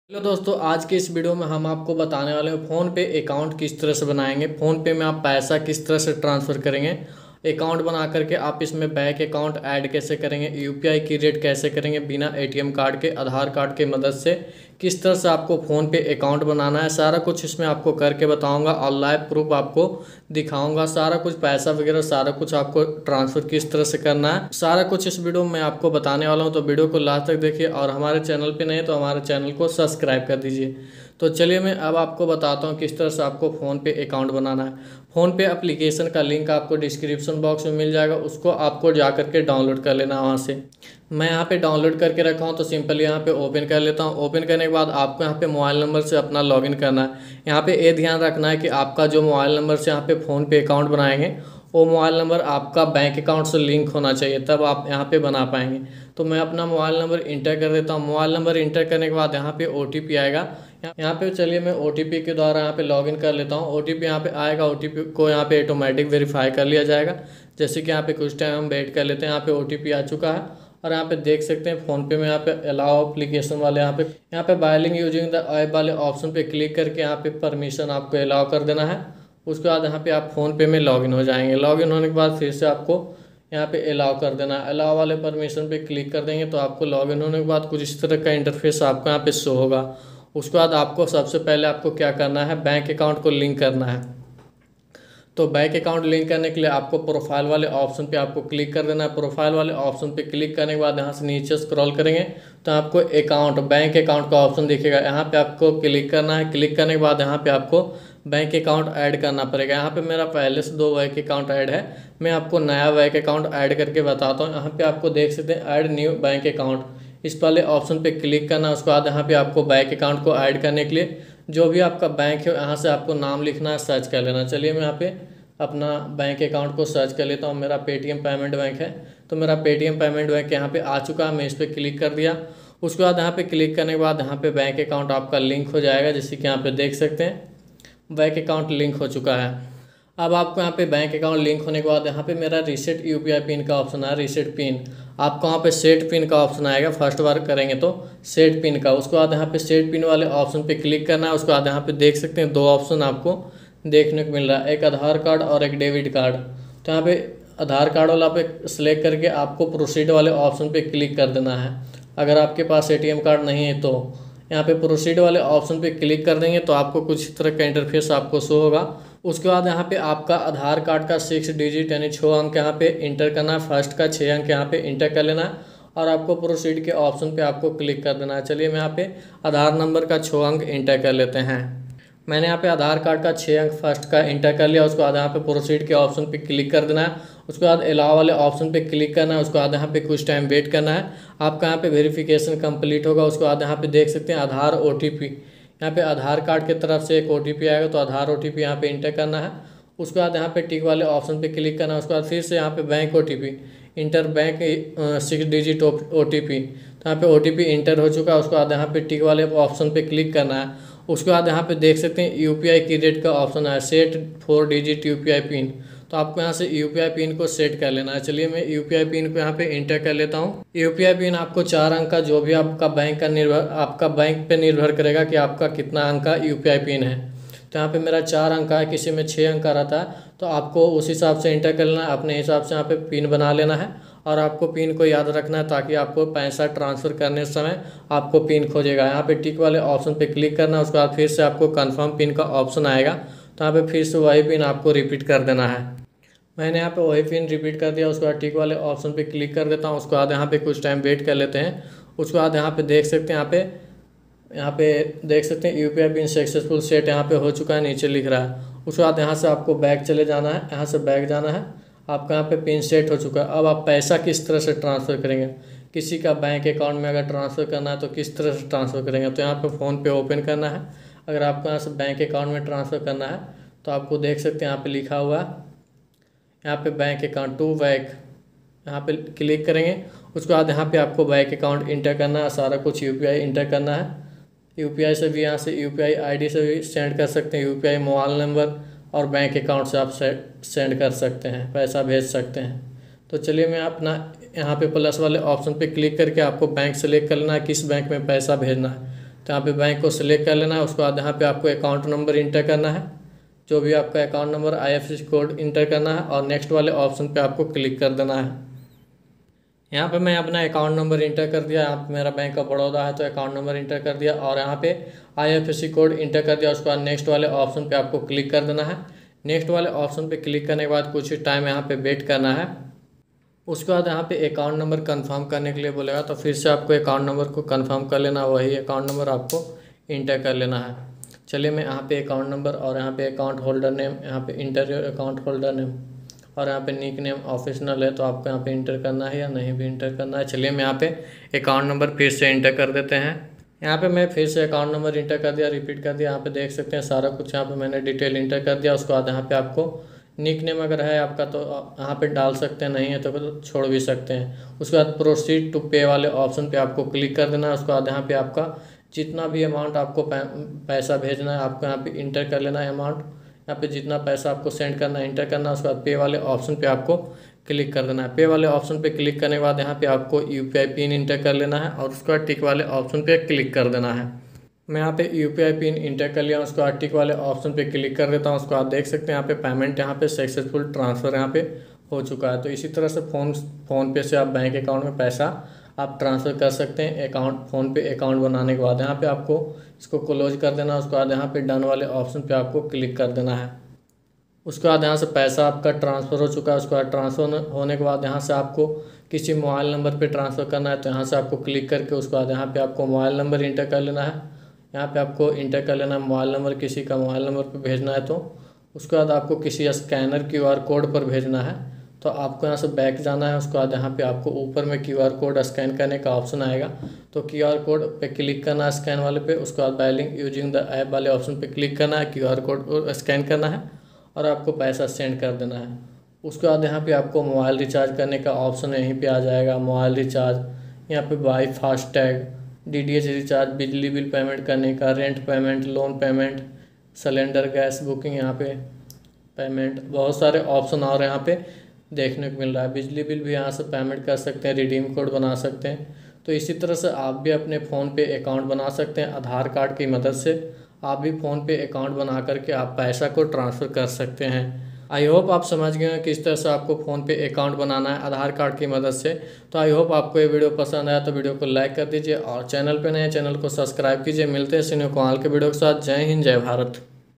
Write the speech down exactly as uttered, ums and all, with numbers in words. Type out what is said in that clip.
Hello दोस्तों, आज के इस वीडियो में हम आपको बताने वाले हैं फ़ोन पे अकाउंट किस तरह से बनाएंगे। फ़ोन पे में आप पैसा किस तरह से ट्रांसफ़र करेंगे, अकाउंट बना करके आप इसमें बैंक अकाउंट ऐड कैसे करेंगे, यूपीआई की रेट कैसे करेंगे बिना एटीएम कार्ड के, आधार कार्ड के मदद से किस तरह से आपको फ़ोन पे अकाउंट बनाना है, सारा कुछ इसमें आपको करके बताऊंगा और लाइव प्रूफ आपको दिखाऊंगा। सारा कुछ पैसा वगैरह सारा कुछ आपको ट्रांसफ़र किस तरह से करना है, सारा कुछ इस वीडियो में आपको बताने वाला हूं। तो वीडियो को लास्ट तक देखिए और हमारे चैनल पे नहीं तो हमारे चैनल को सब्सक्राइब कर दीजिए। तो चलिए मैं अब आपको बताता हूँ किस तरह से आपको फ़ोन पे अकाउंट बनाना है। फ़ोन पे एप्लीकेशन का लिंक आपको डिस्क्रिप्शन बॉक्स में मिल जाएगा, उसको आपको जा करके डाउनलोड कर लेना वहाँ से। मैं यहाँ पे डाउनलोड करके रखा हूँ तो सिंपली यहाँ पे ओपन कर लेता हूँ। ओपन करने के बाद आपको यहाँ पे मोबाइल नंबर से अपना लॉगिन करना है। यहाँ पे ये ध्यान रखना है कि आपका जो मोबाइल नंबर से यहाँ पे फ़ोन पे अकाउंट बनाएंगे वो मोबाइल नंबर आपका बैंक अकाउंट से लिंक होना चाहिए, तब आप यहाँ पे बना पाएंगे। तो मैं अपना मोबाइल नंबर इंटर कर देता हूँ। मोबाइल नंबर इंटर करने के बाद यहाँ पे ओ टी पी आएगा। यहाँ पे चलिए मैं ओ टी पी के द्वारा यहाँ पे लॉगिन कर लेता हूँ। ओ टी पी यहाँ पे आएगा, ओ टी पी को यहाँ पे ऑटोमेटिक वेरीफाई कर लिया जाएगा। जैसे कि यहाँ पे कुछ टाइम हम वेट कर लेते हैं। यहाँ पे ओ टी पी आ चुका है और यहाँ पे देख सकते हैं फ़ोन पे में यहाँ पे अलाउ एप्लीकेशन वाले यहाँ पे यहाँ पे बाइलिंग यूजिंग द ऐप वाले ऑप्शन पे क्लिक करके यहाँ पे परमिशन आपको अलाउ कर देना है। उसके बाद यहाँ पे आप फ़ोन पे में लॉगिन हो जाएंगे। लॉगिन होने के बाद फिर से आपको यहाँ पे अलाउ कर देना है। अलाउ वाले परमिशन पे क्लिक कर देंगे तो आपको लॉगिन होने के बाद कुछ इस तरह का इंटरफेस आपको यहाँ पे शो होगा। उसके बाद आपको सबसे पहले आपको क्या करना है, बैंक अकाउंट को लिंक करना है। तो बैंक अकाउंट लिंक करने के लिए आपको प्रोफाइल वाले ऑप्शन पे आपको क्लिक कर देना है। प्रोफाइल वाले ऑप्शन पे क्लिक करने के बाद यहाँ से नीचे स्क्रॉल करेंगे तो आपको अकाउंट बैंक अकाउंट का ऑप्शन दिखेगा। यहाँ पे आपको क्लिक करना है। क्लिक करने के बाद यहाँ पे आपको बैंक अकाउंट ऐड करना पड़ेगा। यहाँ पे मेरा पहले से दो बैंक अकाउंट ऐड है, मैं आपको नया बैंक अकाउंट ऐड करके बताता हूँ। यहाँ पे आपको देख सकते हैं ऐड न्यू बैंक अकाउंट, इस वाले ऑप्शन पे क्लिक करना है। उसके बाद यहाँ पे आपको बैंक अकाउंट को ऐड करने के लिए जो भी आपका बैंक है यहाँ से आपको नाम लिखना है, सर्च कर लेना। चलिए मैं यहाँ पे अपना बैंक अकाउंट को सर्च कर लेता हूँ। मेरा पेटीएम पेमेंट बैंक है तो मेरा पेटीएम पेमेंट बैंक यहाँ पे आ चुका है। मैं इस पर क्लिक कर दिया। उसके बाद यहाँ पे क्लिक करने के बाद यहाँ पे बैंक अकाउंट आपका लिंक हो जाएगा। जैसे कि यहाँ पे देख सकते हैं बैंक अकाउंट लिंक हो चुका है। अब आपको यहाँ पे बैंक अकाउंट लिंक होने के बाद यहाँ पे मेरा रीसेट यूपीआई पिन का ऑप्शन है, रीसेट पिन। आपको यहाँ पे सेट पिन का ऑप्शन आएगा, फर्स्ट बार करेंगे तो सेट पिन का। उसके बाद यहाँ पे सेट पिन वाले ऑप्शन पे क्लिक करना है। उसके बाद यहाँ पे देख सकते हैं दो ऑप्शन आपको देखने को मिल रहा है, एक आधार कार्ड और एक डेबिट कार्ड। तो यहाँ पे आधार कार्ड वाला पे सिलेक्ट करके आपको प्रोसीड वाले ऑप्शन पे क्लिक कर देना है। अगर आपके पास एटीएम कार्ड नहीं है तो यहाँ पे प्रोसीड वाले ऑप्शन पे क्लिक कर देंगे तो आपको कुछ इस तरह का इंटरफेस आपको शो होगा। उसके बाद यहाँ पे आपका आधार कार्ड का सिक्स डिजिट यानी छः अंक यहाँ पे इंटर करना है। फर्स्ट का छः अंक यहाँ पे इंटर कर लेना है और आपको प्रोसीड के ऑप्शन पे आपको क्लिक कर देना है। चलिए मैं यहाँ पे आधार नंबर का छः अंक इंटर कर लेते हैं। मैंने यहाँ पे आधार कार्ड का छः अंक फर्स्ट का इंटर कर लिया। उसके बाद यहाँ पे प्रोसीड के ऑप्शन पे क्लिक कर देना है। उसके बाद अलाउ वाले ऑप्शन पे क्लिक करना है। उसके बाद यहाँ पे कुछ टाइम वेट करना है, आपका यहाँ पे वेरिफिकेशन कंप्लीट होगा। उसके बाद यहाँ पे देख सकते हैं आधार ओटीपी, यहाँ पे आधार कार्ड की तरफ से एक ओटीपी आएगा तो आधार ओटीपी यहाँ पे इंटर करना है। उसके बाद यहाँ पे टिक वाले ऑप्शन पे क्लिक करना है। उसके बाद फिर से यहाँ पे bank OTP enter bank six digit OTP, तो यहाँ पे ओटीपी इंटर हो चुका है। उसके बाद यहाँ पे टिक वाले ऑप्शन पे क्लिक करना है। उसके बाद यहाँ पे देख सकते हैं यूपीआई की रेट का ऑप्शन है, set four digit UPI pin. तो आपको यहाँ से यूपीआई पिन को सेट कर लेना है। चलिए मैं यूपीआई पिन को यहाँ पे इंटर कर लेता हूँ। यूपीआई पिन आपको चार अंक का, जो भी आपका बैंक का निर्भर आपका बैंक पे निर्भर करेगा कि आपका कितना अंक का यूपीआई पिन है। तो यहाँ पे मेरा चार अंक का है, किसी में छः अंक का रहता है तो आपको उस हिसाब से इंटर कर लेना है। अपने हिसाब से यहाँ पे पिन बना लेना है और आपको पिन को याद रखना है ताकि आपको पैसा ट्रांसफ़र करने समय आपको पिन खोजेगा। यहाँ पे टिक वाले ऑप्शन पे क्लिक करना है। उसके बाद फिर से आपको कंफर्म पिन का ऑप्शन आएगा तो यहाँ पे फिर से वही पिन आपको रिपीट कर देना है। मैंने यहाँ पे वही पिन रिपीट कर दिया। उसके बाद टिक वाले ऑप्शन पे क्लिक कर देता हूँ। उसके बाद यहाँ पे कुछ टाइम वेट कर लेते हैं। उसके बाद यहाँ पे देख सकते हैं यहाँ पे यहाँ पे देख सकते हैं यूपीआई पिन सक्सेसफुल सेट यहाँ पे हो चुका है, नीचे लिख रहा है। उसके बाद यहाँ से आपको बैक चले जाना है, यहाँ से बैक जाना है। आपका यहाँ पे पिन सेट हो चुका है। अब आप पैसा किस तरह से ट्रांसफ़र करेंगे, किसी का बैंक अकाउंट में अगर ट्रांसफ़र करना है तो किस तरह से ट्रांसफ़र करेंगे। तो यहाँ पे फ़ोन पे ओपन करना है। अगर आपको यहाँ से बैंक अकाउंट में ट्रांसफ़र करना है तो आपको देख सकते हैं यहाँ पे लिखा हुआ है, यहाँ पे बैंक अकाउंट टू बैंक, यहाँ पे क्लिक करेंगे। उसके बाद यहाँ पे आपको बैंक अकाउंट इंटर करना है, सारा कुछ यूपीआई इंटर करना है। यूपीआई से भी यहाँ से यूपीआई आईडी से भी सेंड कर सकते हैं, यूपीआई मोबाइल नंबर और बैंक अकाउंट से आप सेंड कर सकते हैं, पैसा भेज सकते हैं। तो चलिए मैं अपना यहाँ पे प्लस वाले ऑप्शन पे क्लिक करके आपको बैंक सेलेक्ट कर लेना है किस बैंक में पैसा भेजना है। तो यहाँ पे बैंक को सिलेक्ट कर लेना है। उसके बाद यहाँ पे आपको अकाउंट नंबर इंटर करना है, जो भी आपका account number I F S C code enter करना है और नेक्स्ट वाले ऑप्शन पे आपको क्लिक कर देना है। यहाँ पे मैं अपना अकाउंट नंबर इंटर कर दिया। यहाँ पे मेरा बैंक ऑफ बड़ौदा है तो अकाउंट नंबर इंटर कर दिया और यहाँ पे I F S C code enter कर दिया। उसके बाद नेक्स्ट वाले ऑप्शन पे आपको क्लिक कर देना है। नेक्स्ट वाले ऑप्शन पे क्लिक करने के बाद कुछ ही टाइम यहाँ पे वेट करना है। उसके बाद यहाँ पे अकाउंट नंबर कंफर्म करने के लिए बोलेगा, तो फिर से आपको अकाउंट नंबर को कंफर्म कर लेना, वही अकाउंट नंबर आपको इंटर कर लेना है। चलिए मैं यहाँ पे अकाउंट नंबर और यहाँ पे अकाउंट होल्डर नेम, यहाँ पे इंटर अकाउंट होल्डर नेम और यहाँ पे निक नेम ऑप्शनल है, तो आपको यहाँ पे इंटर करना है या नहीं भी इंटर करना है। चलिए मैं यहाँ पे अकाउंट नंबर फिर से इंटर कर देते हैं। यहाँ पे मैं फिर से अकाउंट नंबर इंटर कर दिया, रिपीट कर दिया। यहाँ पे देख सकते हैं सारा कुछ यहाँ पे मैंने डिटेल इंटर कर दिया। उसके बाद यहाँ पे आपको निक नेम अगर है आपका तो यहाँ पे डाल सकते हैं, नहीं है तो छोड़ भी सकते हैं। उसके बाद प्रोसीड टू पे वाले ऑप्शन पे आपको क्लिक कर देना है। उसके बाद यहाँ पे आपका जितना भी अमाउंट आपको पैसा भेजना है आपको यहाँ पे इंटर कर लेना है अमाउंट। यहाँ पे जितना पैसा आपको सेंड करना है इंटर करना है। उसके बाद पे वाले ऑप्शन पे आपको क्लिक कर देना है। पे वाले ऑप्शन पे क्लिक करने के बाद यहाँ पे आपको यूपीआई पिन इंटर कर लेना है और उसके बाद टिक वाले ऑप्शन पे क्लिक कर देना है। मैं यहाँ पे यूपीआई पिन इंटर कर लिया, उसके बाद टिक वाले ऑप्शन पे क्लिक कर देता हूँ। उसके बाद देख सकते हैं यहाँ पे पेमेंट यहाँ पे सक्सेसफुल ट्रांसफ़र यहाँ पे हो चुका है। तो इसी तरह से फ़ोन फ़ोन पे से आप बैंक अकाउंट में पैसा आप ट्रांसफ़र कर सकते हैं। अकाउंट फ़ोन पे अकाउंट बनाने के बाद यहाँ पे आपको इसको क्लोज कर देना है। उसके बाद यहाँ पे डन वाले ऑप्शन पे आपको क्लिक कर देना है। उसके बाद यहाँ से पैसा आपका ट्रांसफ़र हो चुका है। उसके बाद ट्रांसफ़र होने के बाद यहाँ से आपको किसी मोबाइल नंबर पे ट्रांसफ़र करना है, तो यहाँ से आपको क्लिक करके उसके बाद यहाँ पे आपको मोबाइल नंबर इंटर कर लेना है। यहाँ पे आपको इंटर कर लेना है मोबाइल नंबर, किसी का मोबाइल नंबर पे भेजना है तो उसके बाद आपको किसी स्कैनर क्यू आर कोड पर भेजना है, तो आपको यहाँ से बैक जाना है। उसके बाद यहाँ पे आपको ऊपर में क्यू आर कोड स्कैन करने का ऑप्शन आएगा, तो क्यू आर कोड पे क्लिक करना है स्कैन वाले पे। उसके बाद बैलिंग यूजिंग द ऐप वाले ऑप्शन पे क्लिक करना है, क्यू आर कोड स्कैन करना है और आपको पैसा सेंड कर देना है। उसके बाद यहाँ पे आपको मोबाइल रिचार्ज करने का ऑप्शन यहीं पे आ जाएगा। मोबाइल रिचार्ज यहाँ पे buy FASTag, D T H recharge, बिजली बिल पेमेंट करने का, rent payment, loan payment, cylinder gas booking, यहाँ पे पेमेंट, बहुत सारे ऑप्शन और यहाँ पे देखने को मिल रहा है। बिजली बिल भी यहाँ से पेमेंट कर सकते हैं, रिडीम कोड बना सकते हैं। तो इसी तरह से आप भी अपने फ़ोन पे अकाउंट बना सकते हैं। आधार कार्ड की मदद से आप भी फ़ोन पे अकाउंट बना करके आप पैसा को ट्रांसफ़र कर सकते हैं। आई होप आप समझ गए हैं किस तरह से आपको फ़ोन पे अकाउंट बनाना है आधार कार्ड की मदद से। तो आई होप आपको ये वीडियो पसंद आया तो वीडियो को लाइक कर दीजिए और चैनल पे नए चैनल को सब्सक्राइब कीजिए। मिलते हैं सिन्यू कुणाल के वीडियो के साथ। जय हिंद, जय भारत।